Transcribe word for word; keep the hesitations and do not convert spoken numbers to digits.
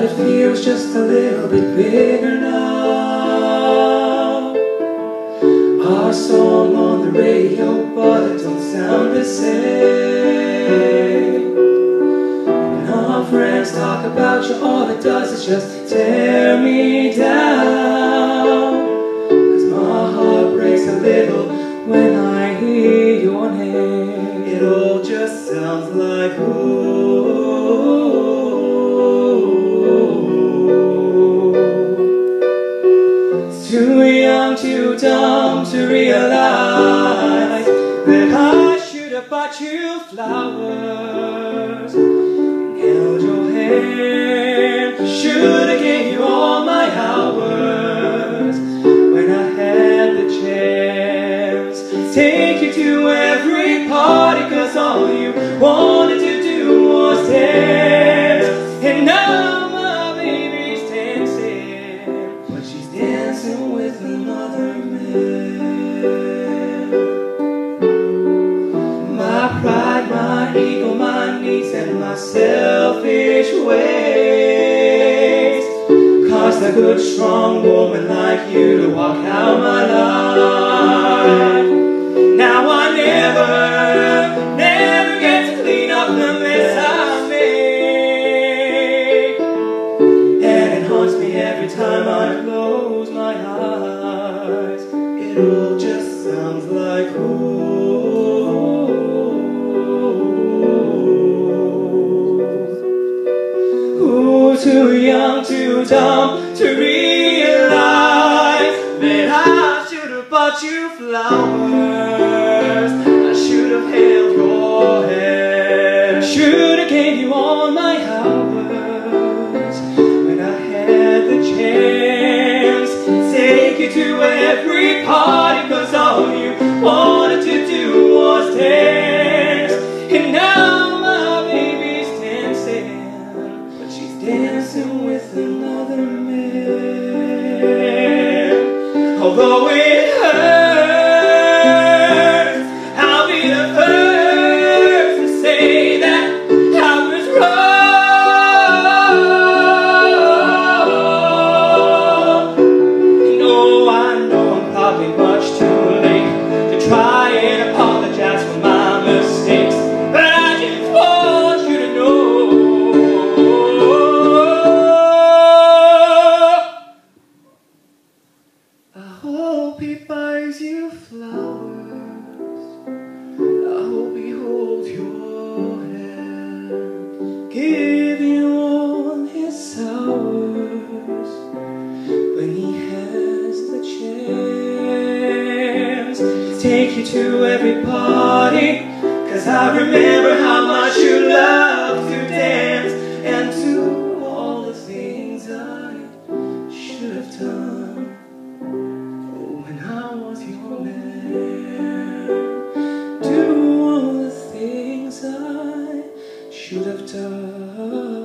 it feels just a little bit bigger now. Our song on the radio, but it don't sound the same. When our friends talk about you, all it does is just tear me down. Cause my heart breaks a little when I hear your name. It all just sounds like ooh. Too young, too dumb to realize that I should have bought you flowers, held your hand, should have gave you all my hours when I had the chance. Take you to every party, cause all you wanted to do was dance. And now my baby's dancing, but she's dancing with another man. My pride, my ego, my needs, and my selfish ways caused a good, strong woman like you to walk out my life. Now I never, never get to clean up the mess I made, and it haunts me every time I close my eyes. It all just sounds like ooh. Ooh, too young, too dumb to realize that I should have bought you flowers. I should have held your hand, should have gave you all my hours when I had the chance. Take you to every party, cause all you wanted to do was dance. And now my baby's dancing, but she's dancing with another man. Although it hurts, I'll be the first to say that I was wrong. No, I know I'm probably much too late to try and apologize for my mistakes, but I just want you to know I hope he buys you flowers. I hope he holds your hand, give you all his hours when he has the chance. Take you to every party, cause I remember how much you love to dance, and to all the things I should have done when I was your man. Do all the things I should have done.